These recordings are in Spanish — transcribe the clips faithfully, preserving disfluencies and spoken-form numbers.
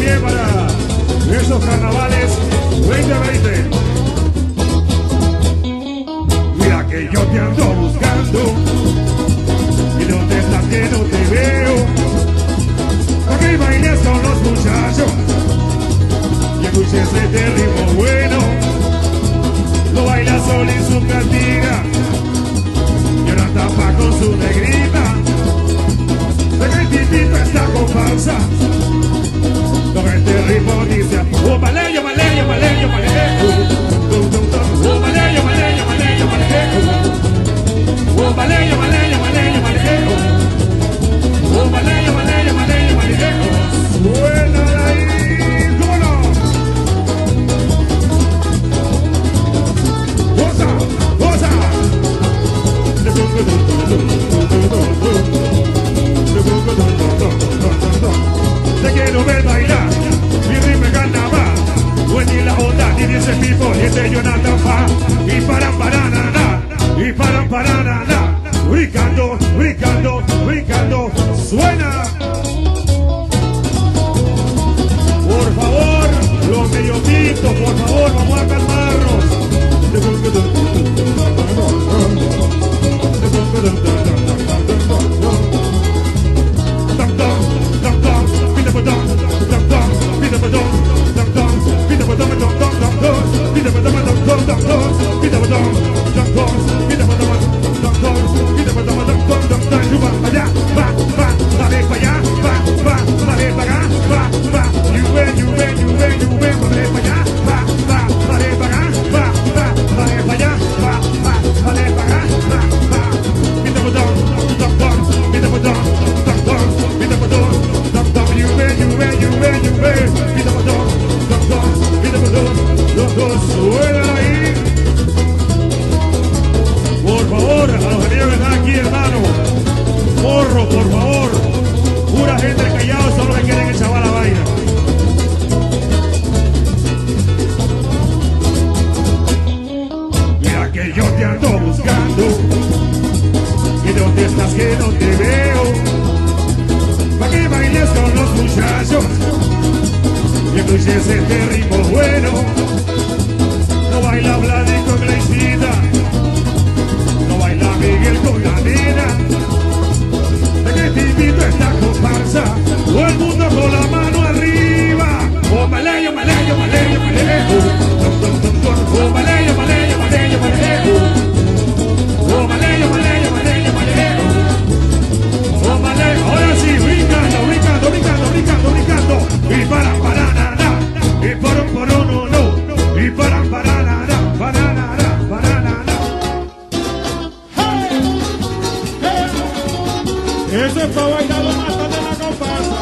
bien para esos carnavales veinte veinte. Mira que yo te ando buscando y dónde estás que no te veo. Pa' que bailes con los muchachos y escuches este ritmo bueno. Lo baila sol y su cantina y ahora tapa con su negrita. De que el tipito está comparsa. Con este ritmo dice oh maleyo, maleyo, maleyo, malejo. Oh maleyo, maleyo, maleyo, malejo. Oh maleyo, maleyo, maleyo, malejo. Oh maleyo, maleyo, maleyo, malejo. Suena ahí, ¿cómo no? Goza, goza. Te quiero ver bailar, mi ritmo es carnaval. Wendy la onda, y dice Pipo, y ese Jonathan Fa. Y para para na na, y para para na na. Brincando, brincando, brincando, suena. Por favor, los mediotitos, por favor, vamos a calmarnos. Por favor, a los amigos que están aquí, hermano, morro, por favor, pura gente callada, son los que quieren echar la vaina. Mira que yo te ando buscando y dónde estás que no te veo, pa' que bailes con los muchachos y escuches este ritmo bueno. No baila Vladi con Graicita, no baila Miguel con la nena. De que te invito a esta comparsa, todo el mundo con la mano arriba. Oh maleyo, maleyo, maleyo, malejo. Oh maleyo, maleyo, maleyo, malejo. Oh maleyo, maleyo, maleyo, malejo. Oh maleyo, ahora sí, brincando, brincando, brincando, brincando, brincando. Y para, para, na, na. Y por un, por uno, no. Y para, para, na, na, para, na, na, para, na, na. Ese es para bailar los matas de la comparsa.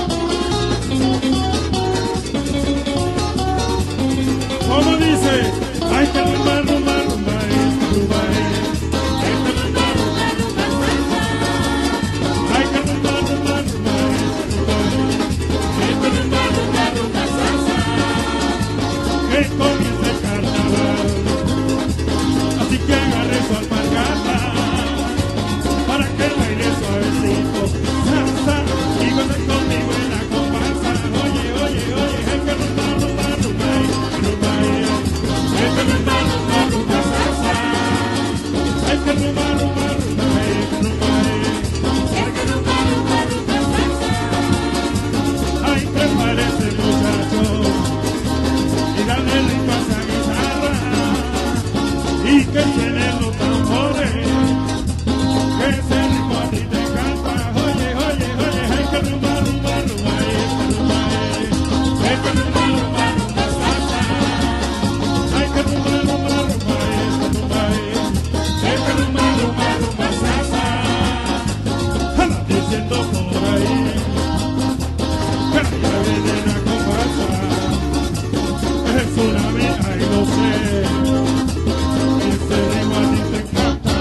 ¿Cómo dice? Hay que rumbar, rumbar, rumbar, rumbar. Hay que rumbar, rumbar, rumbar, hay que rumbar, rumbar, rumbar, hay que rumbar, rumbar, rumbar, salsa. Que comience el carnaval. Así que agarre su alpargata para que baile suavecito, salsa, y goce conmigo en la comparsa. Oye, oye, oye, hay que rumbar, rumbar, rumbar, rumbar. Hay que rumbar, rumbar, rumbar, salsa. Hay que rumbar, rumbar, rumbar, rumbar. Hay que rumbar, rumbar, rumbar, salsa. Ay, prepárese muchachos y dale ritmo a esa guitarra y que tiene los tambores. Ese ritmo a ti te encanta. Oye, oye, oye, hay que rumbar, rumbar, rumbar, hay que rumbar, rumbar, rumbar, salsa. Hay que rumbar, rumbar, rumbar, hay que rumbar, rumbar, rumbar, salsa. Anda diciendo por ahí que ya viene la comparsa. Es una vida y lo sé. Ese ritmo a ti te encanta.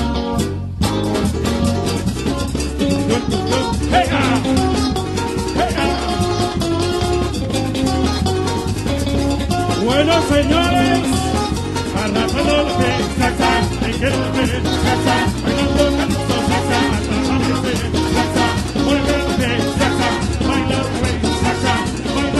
Hey, ah. Hey, ah. Bueno, señores, arrasando lo que salsa, hay que lo que salsa, bailando canuto salsa, hasta amanecer salsa, mueve lo que salsa, baila lo que salsa, baila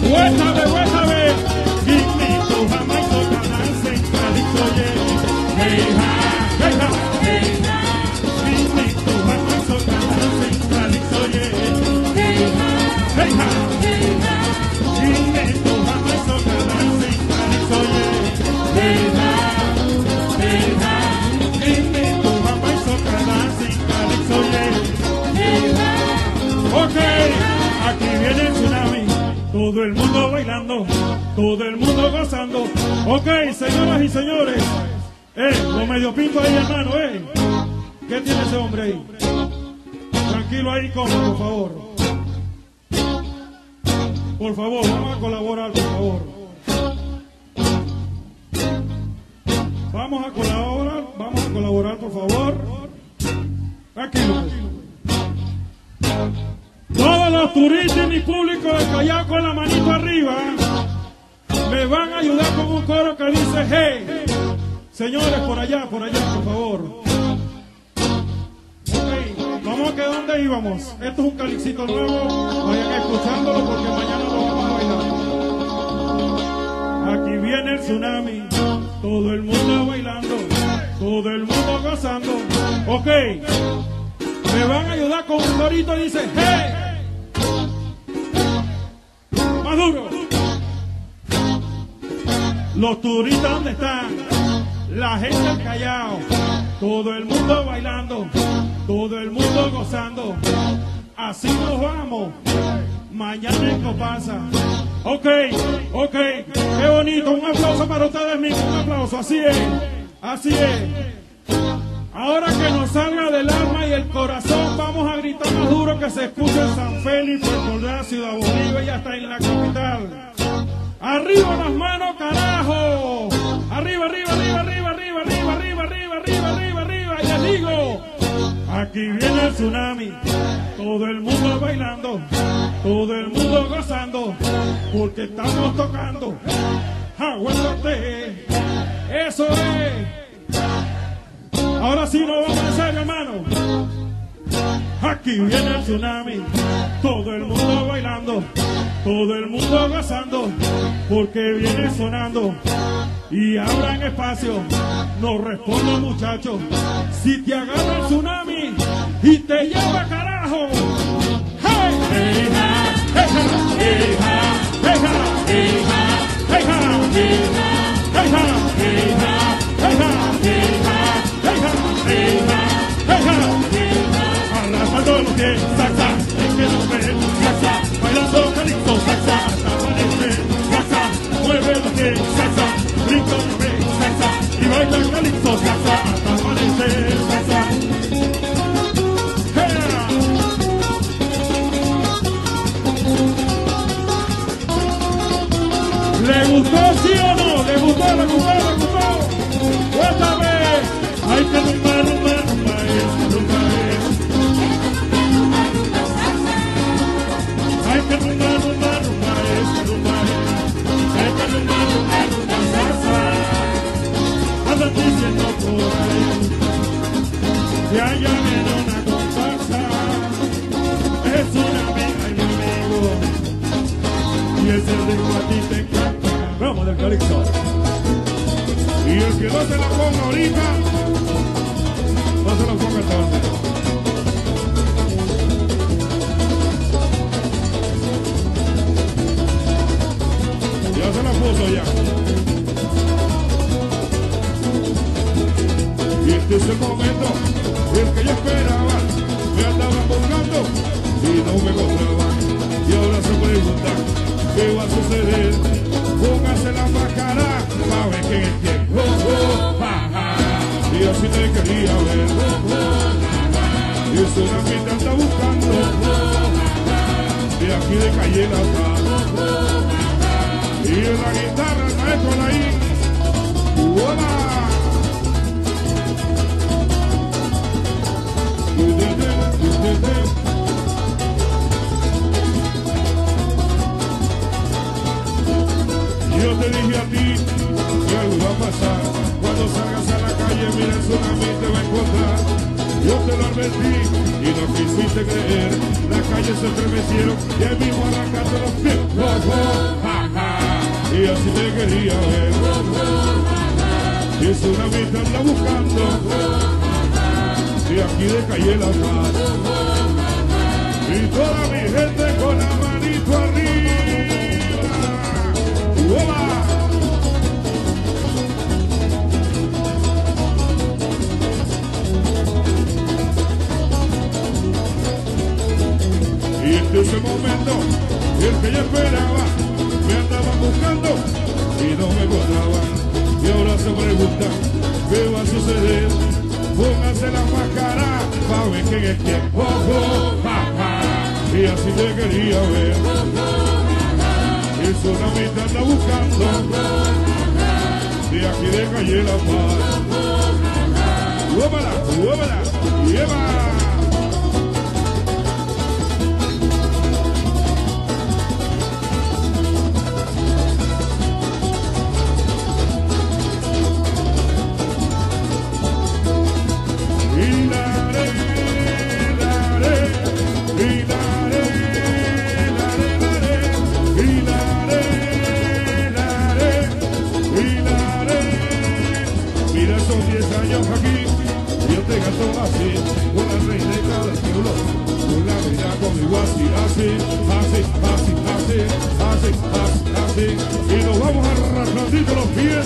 Huétame, huétame. Quinito, Jamaica, Cananse, Calixto, yeah. Hey, ha, hey, ha, hey, ha. Quinito, Jamaica, Cananse, Calixto, yeah. Hey, ha, hey, ha, hey, ha. Quinito, Jamaica, Cananse, Calixto, yeah. Hey, ha, hey, ha. Quinito, Jamaica, Cananse, Calixto, yeah. Hey, ha. Ok, aquí viene el tsunami. Todo el mundo bailando, todo el mundo gozando. Ok, señoras y señores. Eh, lo medio pinto ahí, hermano, eh. ¿Qué tiene ese hombre ahí? Tranquilo ahí, como, por favor. Por favor, vamos a colaborar, por favor. Vamos a colaborar, vamos a colaborar, por favor. Tranquilo. Todos los turistas y mi público de Callao con la manito arriba me van a ayudar con un coro que dice hey. Señores, por allá, por allá, por favor. Okay, vamos a que dónde íbamos. Esto es un calixito nuevo. Vayan escuchándolo porque mañana lo vamos a bailar. Aquí viene el tsunami. Todo el mundo bailando. Todo el mundo gozando. Ok. Me van a ayudar con un corito y dice hey. Más duro. Los turistas, ¿dónde están? La gente del Callao. Todo el mundo bailando. Todo el mundo gozando. Así nos vamos. Mañana esto pasa. Ok, ok. Qué bonito. Un aplauso para ustedes mismos. Un aplauso. Así es. Así es. Ahora que nos salga del alma y el corazón, vamos a gritar más duro que se escuche en San Félix, por la Ciudad Bolívar y hasta en la capital. ¡Arriba las manos, carajo! ¡Arriba, arriba, arriba, arriba, arriba, arriba, arriba, arriba, arriba, arriba, arriba! Y les digo, aquí viene el tsunami. Todo el mundo bailando, todo el mundo gozando, porque estamos tocando. ¡Aguántate! ¡Eso es! Ahora sí nos vamos en serio, hermano. Aquí viene el tsunami. Todo el mundo bailando. Todo el mundo gozando. Porque viene sonando. Y abran espacio. Nos responden, muchachos. Si te agarra el tsunami y te lleva carajo. ¡Hey! ¡Hey, ja! ¡Hey, ja! ¡Hey, ja! ¡Hey, ja! ¡Hey, ja! ¡Hey, ja! ¡Hey, ja! ¡Hey, ja! ¡Hey, ja! ¡Hey, ja! ¡Hey, ja! Hey, ja, hey, ja, arrastrando los pies, salsa, es que no ve, salsa, bailando calixto, salsa, hasta amanecer, salsa, mueve los pies, salsa, brinca los pies, salsa, y baila calixto, salsa, hasta amanecer, salsa. Hey. ¿Le gustó, sí o no? ¿Le gustó, le gustó, le gustó? ¡Cuéntame! Hay que rumba, rumba, rumba es, rumba es. Hay que rumba, rumba, rumba es, rumba es. Hay que rumba, rumba, rumba salsa. Andan diciendo por ahí que allá viene una comparsa. Es una amiga y mi amigo. Y ese ritmo a ti te encanta. Vamos del calixto. Y el que no se la ponga ahorita, no se la ponga tarde. Ya se la puso ya. Y este es el momento, el que yo esperaba. Me andaban buscando y no me encontraban. Y ahora se preguntan, ¿qué va a suceder? Póngase la máscara para ver quién es quién. Oh, oh, ja, ja. Y así te quería ver. Oh, oh, y eso la gente anda buscando. Oh, oh, de aquí de Calle La Paz. Oh, oh, y en la guitarra el maestro ahí. ¡Hola! Yo te dije a ti que algo va a pasar. Cuando salgas a la calle, mira el tsunami te va a encontrar. Yo te lo advertí y no quisiste creer. Las calles se estremecieron y el mismo arrancaste los pies. Oh, oh, quería ver. Y es una mitad anda buscando. Y aquí de calle La Paz. Y toda mi gente con la manito arriba. ¡Uola! Y este es el momento, el que yo esperaba, me andaban buscando y no me encontraban. Y ahora se preguntan, ¿qué va a suceder? Pónganse la máscara para ver quién es quién. Oh, oh, ja, ja. Y así te quería ver. Y una mitad anda buscando de aquí de calle La Paz. ¡Huémala, huémala! ¡Lleva! Aquí, yo te gasto así, con la reina de cada pueblo, con la vida conmigo así, así, así, así, así, así, así, así, y nos vamos arrastrando los pies.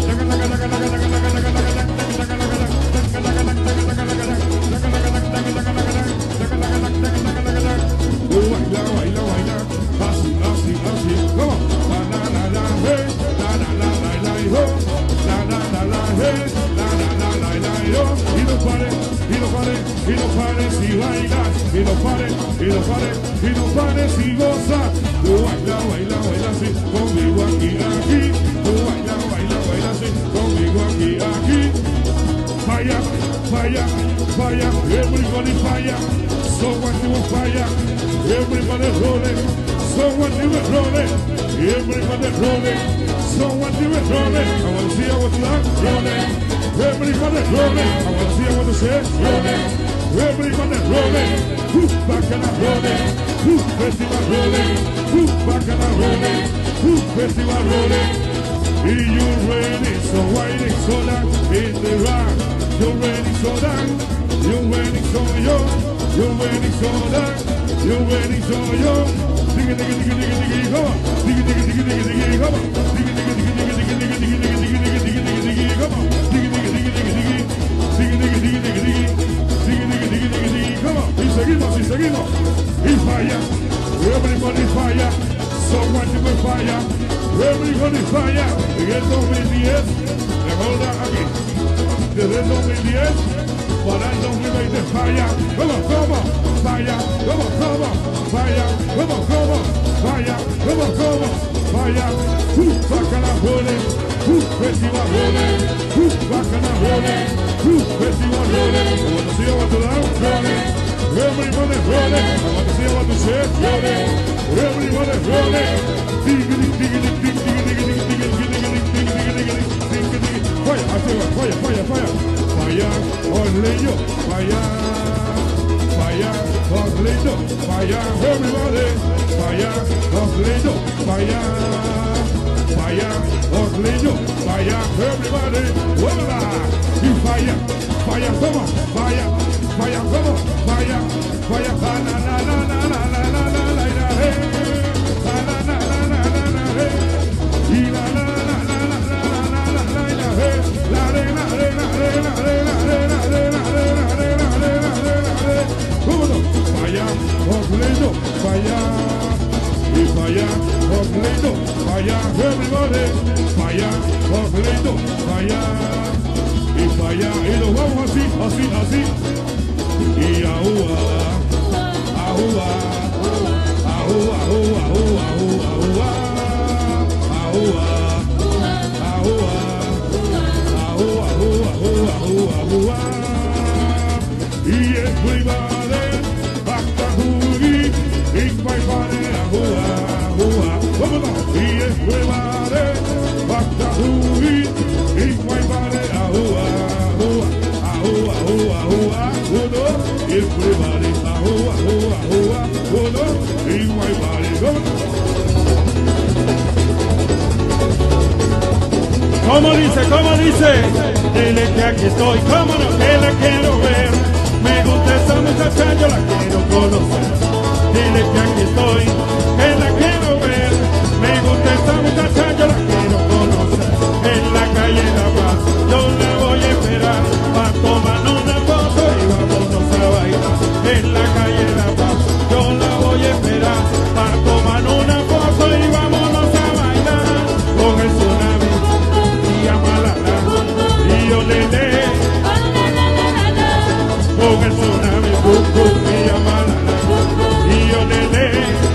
Baila, baila, baila, así, así, así, como, la la la la, hey, la la la la la, la la la la, hey. Y no pare, y no pare, y no pare si bailas, y no pare, y no pare, y no pare si gozas. Tú baila, baila, baila así, conmigo aquí, aquí. Tú baila, baila, baila así, conmigo aquí, aquí. Falla, falla, falla, everybody falla. So what you falla, everybody rolling. So what you rolling, everybody rolling. So what you rolling, I wanna see how it's like rolling. Everybody rolling, I wanna see what to say, rolling. Everybody rolling, whoop, back and I'm rolling. Whoop, festival rolling, whoop, back and I'm rolling. Whoop, festival rolling. Are you ready? So waiting so long in the rock. You're ready so long, you're ready so young. You're ready so long, you're ready so young. Digga, digga, digga, digga, digga, come on. Digga, digga, digga, digga, digga, come on. Digga, digga, digga, digga, digga, digga, digga, digga, digga, digga, digga, digga, come on. Digga, digga, digga, digga, digga, digga, digga, digga, digga, digga, digga, digga, digga, digga, digga, come on. Y seguimos, y seguimos. Y falla, everybody falla. Someone will falla, everybody falla. En el dos mil diez, recuerda aquí. Desde el dos mil diez para el dos mil veinte falla. Vamos, vamos, falla. Vamos, vamos, falla. Vamos, vamos, falla. Vamos, vamos, falla. Uh, bacana rolling. Uh, festival rolling. Uh, bacana rolling. Uh, festival rolling. I want to see what to love rolling. Everybody rolling. I want to see what to say rolling. Everybody rolling. Diggity, diggity, diggity, diggity, diggity, diggity, diggity, diggity, diggity, diggity. Fire, I tell you, fire, fire, fire. Fire, Orlando, fire. Fire, Orlando, fire. Everybody, fire, Orlando, fire. Fire, Orlando, fire. Everybody, voila. Y fire, fire, come on, fire, fire, come on, fire, fire, la la la la la la la la la la la, hey, la la la la la la la, hey, y la la la la la la la la la la, hey, la re la re la re la re la re la re la re la re la re la re la re, ¿cómo no? Fire, Orlando, fire, y fire, Orlando, fire, everybody, fire, Orlando, fire. Y falla, y nos vamos así, así, así. Y ahúa, ahúa, ahúa, ahúa, ahúa, ahúa, ahúa, ahúa, ahúa, ahúa, ahúa, ahúa, ahúa. Y everybody, hasta Juli, y everybody, ahúa, ahúa, vámonos. Y everybody, hasta Juli, y everybody, ahúa, ahúa, ahúa, ahúa, ahúa, uno, everybody, ahúa, ahúa, ahúa, uno, everybody, go. ¿Cómo dice? ¿Cómo dice? Dile que aquí estoy, cómo no, que la quiero ver. Me gusta esa muchacha, yo la quiero conocer. Dile que aquí estoy, que la quiero ver. Me gusta esa muchacha, yo la quiero conocer. En la calle La Paz, yo la voy a esperar. Pa' tomar una foto y vámonos a bailar. En la calle La Paz, yo la voy a esperar. Pa' tomar una foto y vámonos a bailar. Con el tsunami y a Malala y olele. Con el tsunami y a Malala y olele.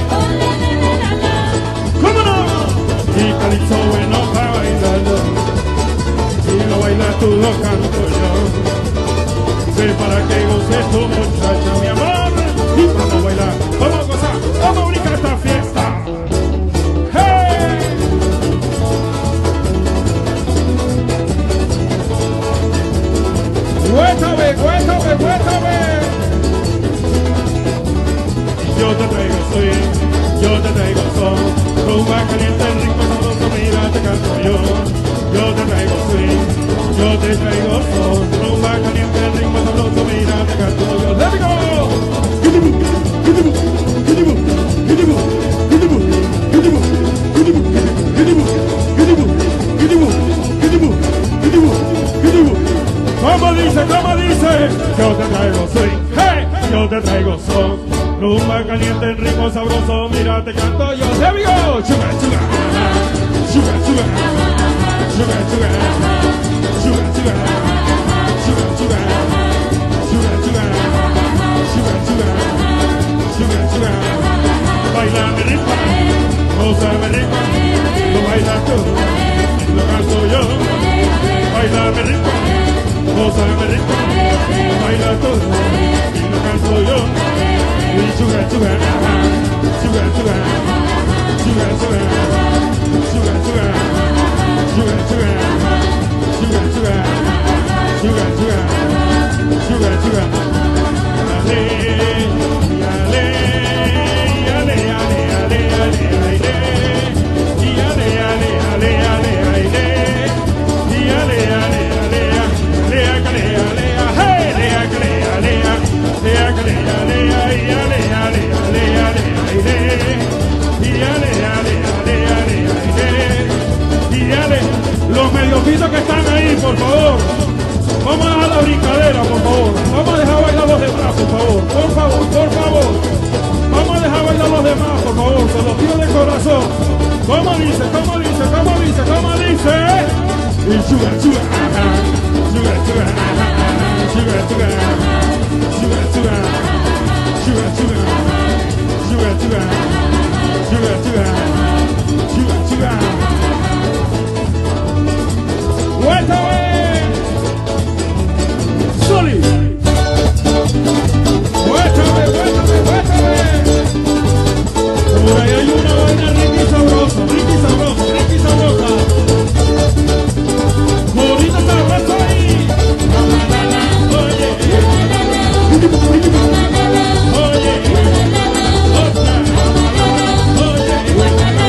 ¿Cómo no? Y calipso bueno para bailarlo. Si lo bailas tú lo canto yo. Sé para que goces tu muchacha, mi amor. Y vamos a bailar, vamos a gozar, vamos a brincar esta fiesta. ¡Hey! Cuéntame, cuéntame, cuéntame. Yo te traigo swing, yo te traigo son, rumba caliente, rico, sabroso, mira, te canto yo. Yo te traigo swing, yo te traigo son, rumba caliente, ritmo sabroso, mira, te canto yo. Let me go! ¿Cómo dice? ¿Cómo dice? Yo te traigo swing, hey, yo te traigo son, rumba caliente, ritmo sabroso, mira, te canto yo. Let me go! Sugar, sugar, sugar, sugar, sugar, sugar, sugar, sugar, sugar, sugar, sugar, sugar, sugar, sugar, sugar, sugar. Baila mi ritmo, goza mi ritmo, lo bailas tú, lo canto yo. Baila mi ritmo, goza mi ritmo, lo bailas tú, lo canto yo. Sugar, sugar, sugar, sugar, sugar, sugar, sugar, sugar, sugar, sugar, sugar, sugar, sugar, sugar, sugar. Ale, ale, ale, ale, ale, ale, ale, y ale, ale, ale, ale, ale, y ale, ale, ale, ale, ale, ale, hey, ale, ale, ale, ale, ale, ale, y ale, ale, ale, ale, ale, y ale, ale, ale, ale, ale, y ale. Los mediofitos que están ahí, por favor. Vamos a dejar la brincadera, por favor. Vamos a dejar bailar los demás, por favor. Por favor, por favor. Vamos a dejar bailar los demás, por favor. Se los pido de corazón. ¿Cómo dice? ¿Cómo dice? ¿Cómo dice? ¿Cómo dice? Y sugar, sugar, ajá. Sugar, sugar, ajá. Sugar, sugar, sugar, sugar, sugar, sugar, sugar, sugar, sugar, sugar, sugar, sugar. ¡Cuéntame! ¡Soli! ¡Cuéntame, cuéntame, cuéntame! Por ahí hay una vaina rica y sabrosa, rica y sabrosa, rica y sabrosa. Bonita sabrosa ahí. Oye, oye, otra, oye.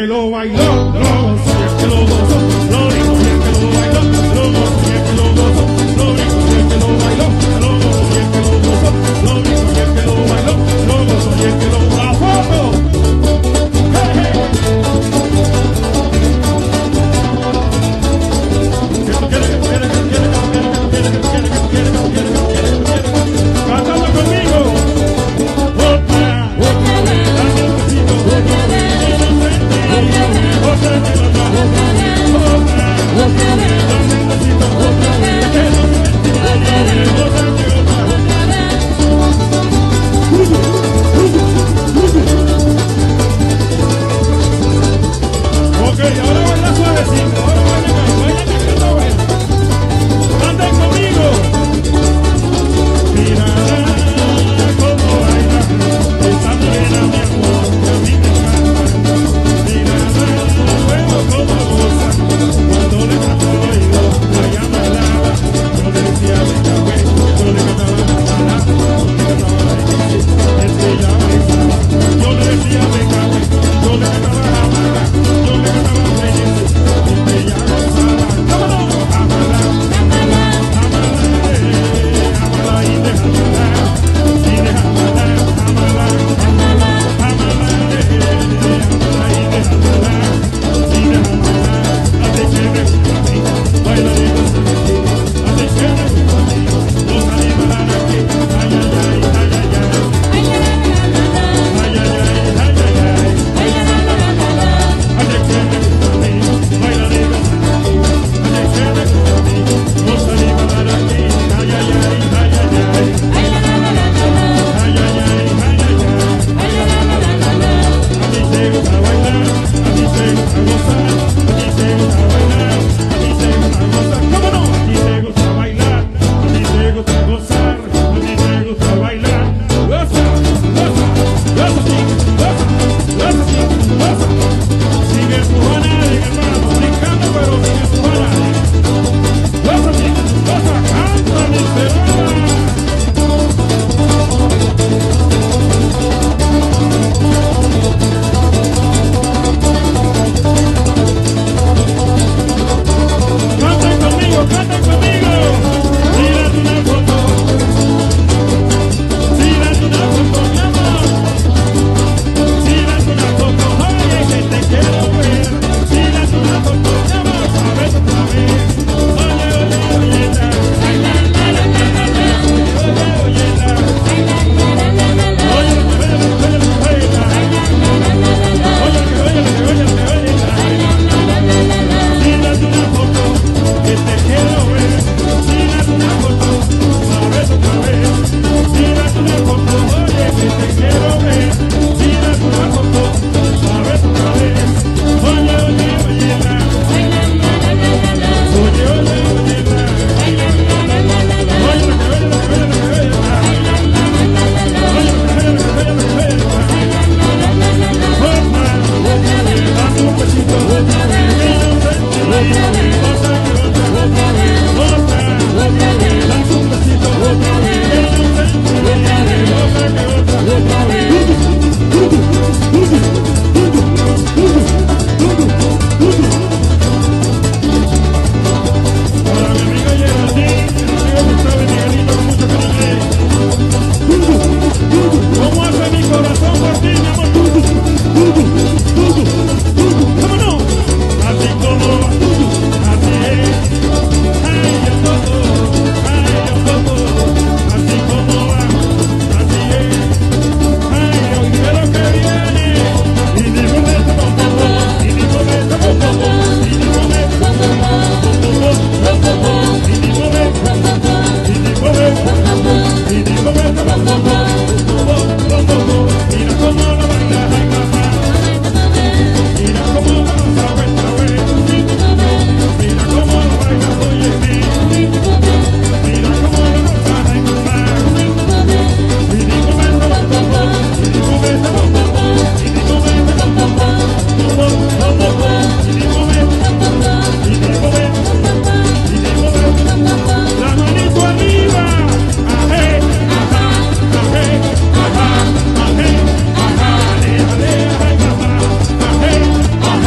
que lo bailó, lo gozó, y el que lo gozó, lo rico, y el que lo bailó, lo gozó, y el que lo gozó, lo rico, y el que lo bailó, lo gozó, y el que lo gozó, lo rico, y el que lo bailó, lo gozó, y el que lo la foto. Hey, hey. Que tú quieres, que tú quieres, que tú quieres, que tú quieres, que tú quieres, que tú quieres, que tú quieres, que tú quieres, que tú quieres, que tú quieres, cantando conmigo. Otra, otra vez, dame un besito, otra vez, inocente, otra vez, otra vez, otra vez, otra vez, dame un besito, otra vez, inocente, otra vez, otra vez, otra vez. Ok, ahora baila suavecito, ahora bailen ahí, bailen ahí, esta vez. Canten conmigo. Mira cómo baila, esa morena mi amor, que a mí me encanta. Mira luego cómo goza, cuando le canto al oído, la llama alaba. Yo le decía venga güey, yo le cantaba la balada, yo le cantaba la difícil, este ya bailaba. Yo le decía venga güey, yo le cantaba la balada, yo le cantaba la difícil, este ya gozaba. ¡Vámonos! ¡Amala! ¡Amala! ¡Amala! ¡Amala y déjala! ¡Y déjala! ¡Amala! ¡Amala! ¡Amala! ¡Amala y déjala! ¡Y déjala! Así que me gusta a mí, baila y goza de ti. Así que me gusta a mí, goza y bailar aquí. Ay, ay, ay, ay, ay, ay. Ay, ay, ay, ay, ay, ay. Así que me gusta a mí, baila y goza de ti. Así que me gusta a mí, goza y bailar aquí. Ay, ay, ay, ay, ay, ay. Ay, ay, ay, ay, ay, ay. A mí te gusta bailar, a mí te gusta gozar, a mí te gusta bailar, a mí te gusta gozar. ¿Cómo no? A mí te gusta bailar, a mí te gusta gozar, a mí te gusta bailar. Goza, goza, goza, sí, goza, goza, sí, goza. Sin empujar a nadie, hermano, brincando pero sin empujar a nadie. Goza, sí, goza, canta, miserable. Canten conmigo, canten conmigo. Tírate una foto. Tírate una foto, mi amor. Tírate una foto, oye, que te quiero ver. Tírate una foto, mi amor, a ver otra vez. Oye, oye, oye, la. Oye, oye, oye, la. Oye, lo que oye, lo que oye, lo que oye, la. Oye, lo que oye, lo que oye, lo que oye, la. Tírate una foto, que te quiero ver. Tírate una foto, a ver otra vez. Tírate una foto, oye, que te quiero ver. Tírate una foto, a ver otra vez. Oye, oye, oye, la. Oye, oye, oye, la. Oye, lo que oye, lo que oye, lo que oye, la. Oye, lo que oye, lo que oye, lo que oye, la. Opa, dame un besito, otra vez. Inocente, otra vez. Otra vez, otra vez. Otra, otra vez. Dame un besito, otra vez. Inocente, otra vez. Otra vez, otra vez. Otra vez. Para mi amiga Geraldine, mi amigo Gustavo y Miguelito, con mucho cariño. ¿Cómo hace mi corazón por ti, mi amor? ¡Vámonos! Así como va, así es. Ay, yo toco, ay, yo toco. Así como va, así es. Ay, yo quiero que viene. Y digo, vete, poco, y digo, vete, poco, y digo, vete, poco, y digo, vete, y digo, vete, y digo, vete, poco. Mira cómo lo baila, ay mamá. Mira cómo lo goza, otra vez. Mira cómo lo baila, óyeme. Mira cómo lo goza, ay mamá. Y digo vete, poco, y digo vete, poco, y digo vete, poco, poco, poco, y digo vete, y digo vete, y digo vete. La manito arriba, ajé, ajá, ajé, ajá, ajé, ajá, ale, ale, ay mamá, ajé, ajá,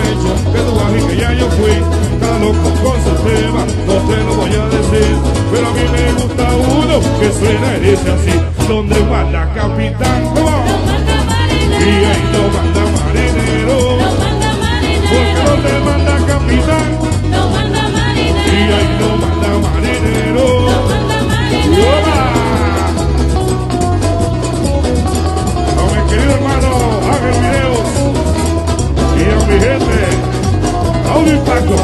hecho que tú vas y que ya yo fui. Cada loco con su tema, no te lo voy a decir. Pero a mí me gusta uno que suena y dice así: donde manda capitán, ¿cómo? Y ahí no manda marinero. Porque donde manda capitán, y ahí no manda marinero. ¡Oba! A mi querido hermano Ángel Videos y a mi gente Audio Impacto.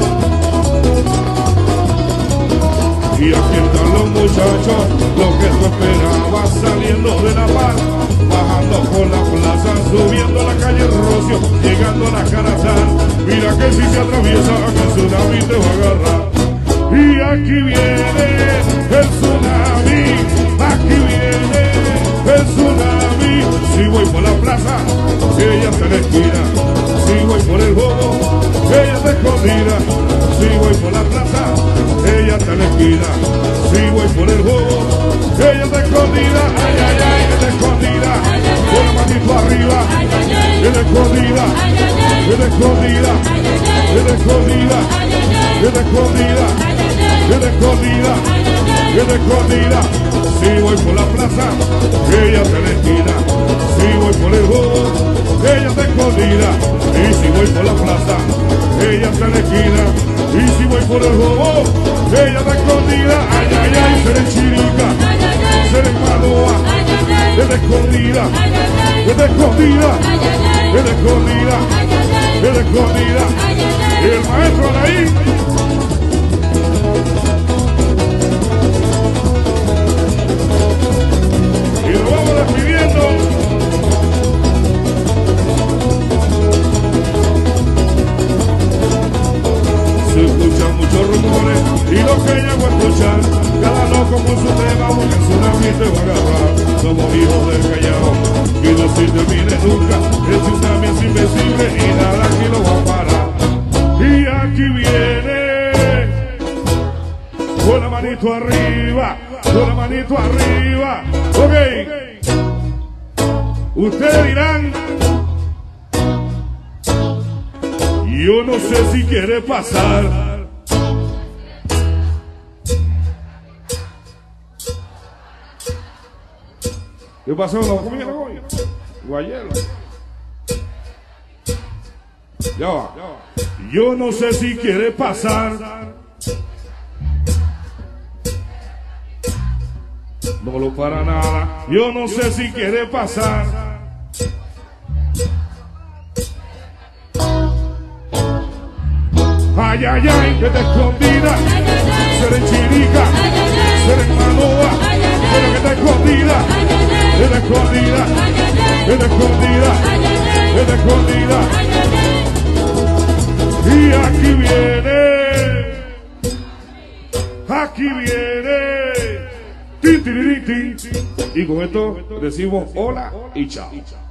Y aquí están los muchachos, lo que tú esperabas, saliendo de La Paz, bajando por la plaza, subiendo la calle Rocio, llegando a la Caratán. Mira que si se atraviesa el tsunami te va a agarrar. Y aquí viene el tsunami, aquí viene el tsunami. Si voy por la plaza, ella está en la esquina. Si voy por el bobo, ella está escondida. Si voy por la plaza, ella está en la esquina. Si voy por el bobo, ella está escondida. Ay, ay, ay, está escondida. Con la manito arriba, está escondida. Está escondida, está escondida, está escondida, está escondida, está escondida. Si voy por la plaza, ella está en la esquina. Si voy por el bobo, ella está escondida. Y si voy por la plaza, ella está en la esquina. Y si voy por el bobo, ella está escondida. Ay, ay, ay, seré chirica, seré maloa, está escondida, está escondida, está escondida, está escondida. Y el maestro ahí. Y nos vamos despidiendo. Se escuchan muchos rumores y lo que llego a escuchar, cada loco con su tema, porque el tsunami te va a agarrar. Somos hijos del Callao y no se termine nunca. El tsunami es invencible y nada aquí lo va a parar. Y aquí viene con la manito arriba, con la manito arriba. Ok, ustedes dirán, yo no sé si quiere pasar. ¿Qué pasó? ¿No comieron hoy? Guayelo. Ya va. Yo no sé si quiere pasar. No lo para nada. Yo no sé si quiere pasar. Ay, ay, ay, que te escondida. Seré chirica, seré manoa, pero que te escondida. Que te escondida, que te escondida, que te escondida. Y aquí viene, aquí viene. Tin, tin, tin, tin. Y con esto decimos hola y chao.